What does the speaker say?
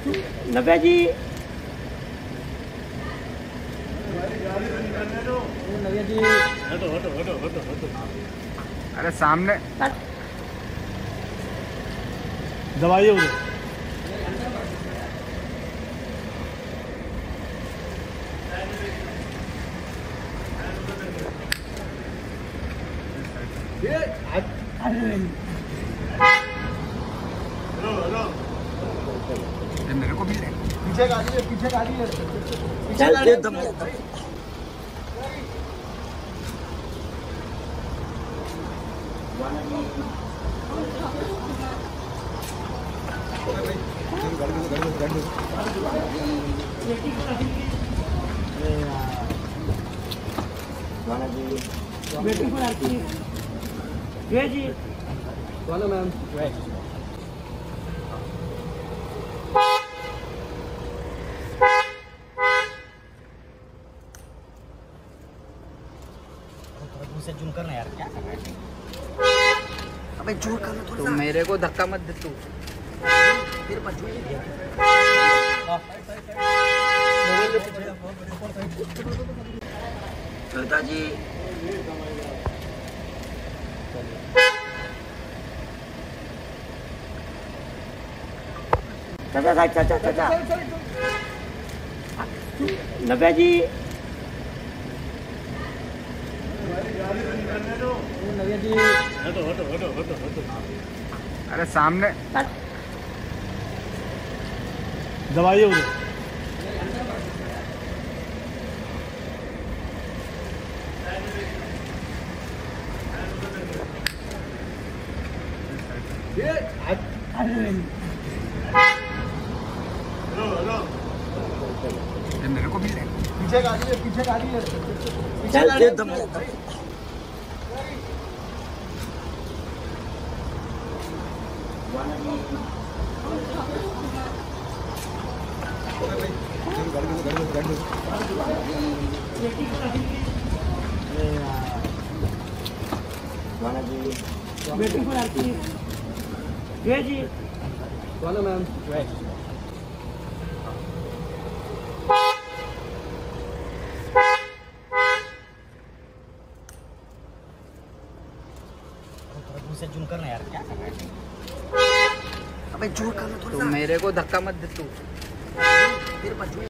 नव्या जी नव्या जी हटो। अरे सामने दबाइए उधर। मेरे को भी ले। पीछे गाड़ी है, पीछे गाड़ी है, पीछे चल गाड़ी है। दम वेटिंग फॉर आरती जी बोलो मैम। से जूम करना यार, क्या कर रहा है? अबे जोर करना थोड़ा तो सा। मेरे को धक्का मत दे तू। फिर मत जोर दिया। श्वेता जी चाचा नव्या जी नव्या जी हटो। अरे सामने दबाइए उधर। मेरे को भी ले। पीछे गाड़ी है, पीछे गाड़ी है, पीछे चल गाड़ी है। दम वेटिंग फॉर आरती जी बोलो मैम। से जूम करना यार, क्या कर रहा है? अबे जोर करना थोड़ा तो सा। मेरे को धक्का मत दे तू। फिर मत जोर